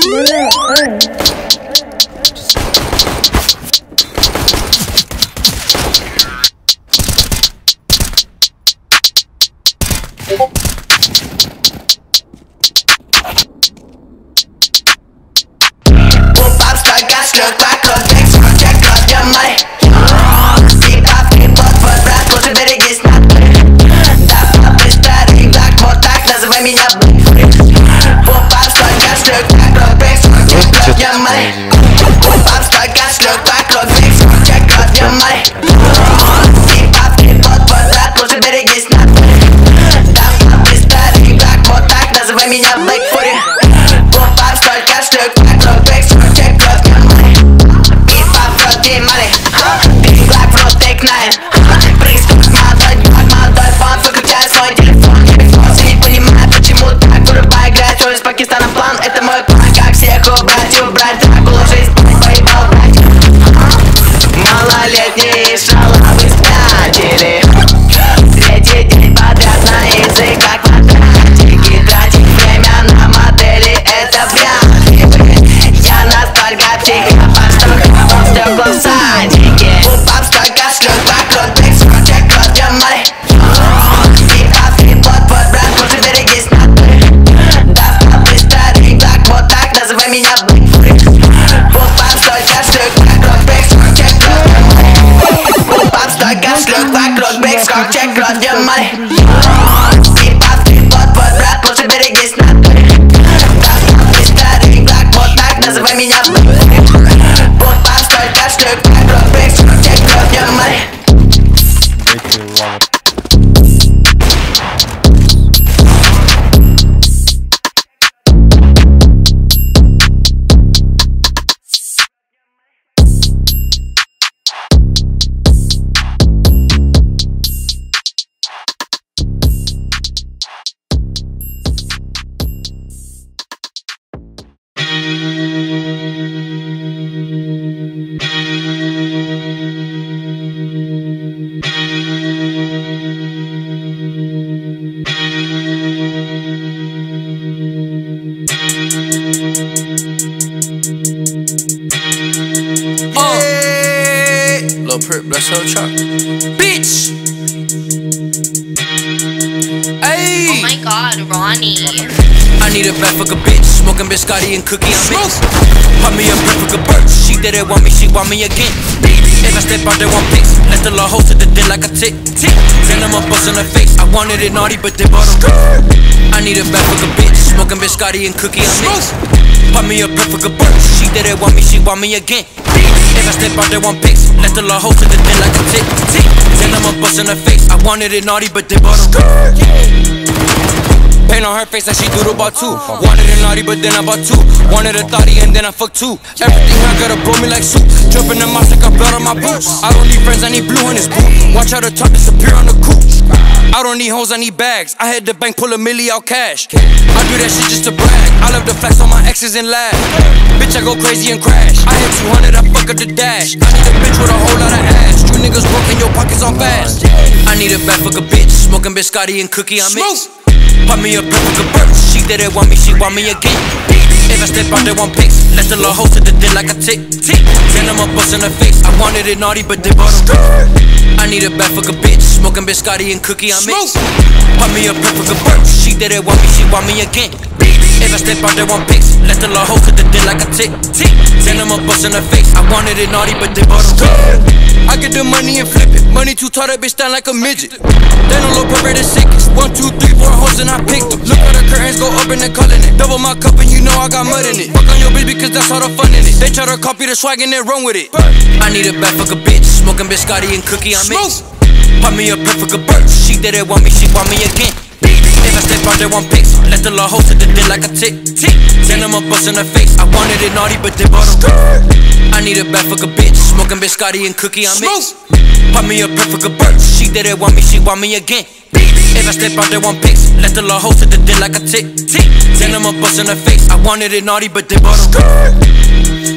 Bless her truck. Bitch! Ayy! Oh my god, Ronnie. I need a bad fucker bitch. Smoking biscotti and cookie on mix. Pop me a perfect bird. She didn't want me, she want me again. If I step out, they want pics. Let the law hold to the dick like a tick. Then I'm a bust in her face. I wanted it naughty, but they bought them. I need a bad fucker bitch. Smoking biscotti and cookie on mix. Pop me a perfect bird. She didn't want me, she want me again. If I step out, they want pics. Let the law hold to the dick like a tick. Then I'm a bust in her face. I wanted it naughty, but they bought them. Paint on her face like she doodle about two. Wanted it naughty, but then I bought two. Wanted a thotty and then I fucked two. Everything I gotta blow me like soup. Jumping in my stick, I blood on my boots. I don't need friends, I need blue in this boot. Watch how the top disappear on the coupe. I don't need hoes, I need bags. I had the bank pull a milli out cash. I do that shit just to brag. I love the flex on my exes and laugh. Bitch, I go crazy and crash. I had 200, I fuck up the dash. I need a bitch with a whole lot of ass. You niggas broke in your pockets on fast. I need a bad fucker bitch. Smoking biscotti and cookie on mix. Pop me a perfect bird. She didn't want me, she want me again. If I step out, they want pics. Let the law hold to the dick like a tick. Then I'm a bust in her face. I wanted it naughty, but they bought them. I need a bad fucker bitch. Smoking biscotti and cookie on mix. Pop me a perfect bird. She didn't want me, she want me again. If I step out, they want pics. Let the law hold to the dick like a tick. Then I'm a bust in her face. I wanted it naughty, but they bought them. I get the money and flip it. Money too tall, that bitch stand like a midget. They don't look perfect, the sickest. 1, 2, 3, 4 hoes and I picked them. Look how the curtains go up and they callin' it. Double my cup and you know I got mud in it. Fuck on your bitch because that's all the fun in it. They try to copy the swag and they run with it. I need a bad fucker bitch. Smoking biscotti and cookie on mix. Pop me a perfect bird. She didn't want me, she want me again. If I step out, they want pics. Let the law hold to the dick like a tick. Then I'm a bust in her face. I wanted it naughty, but they bought them. I need a bad fucker bitch. Smoking biscotti and cookie on mix. Pop me a perfect bird. She didn't want me, she want me again. If I step out, they want pics. Let the law hold to the dick like a tick. Then I'm a bust in her face. I wanted it naughty, but they bought them.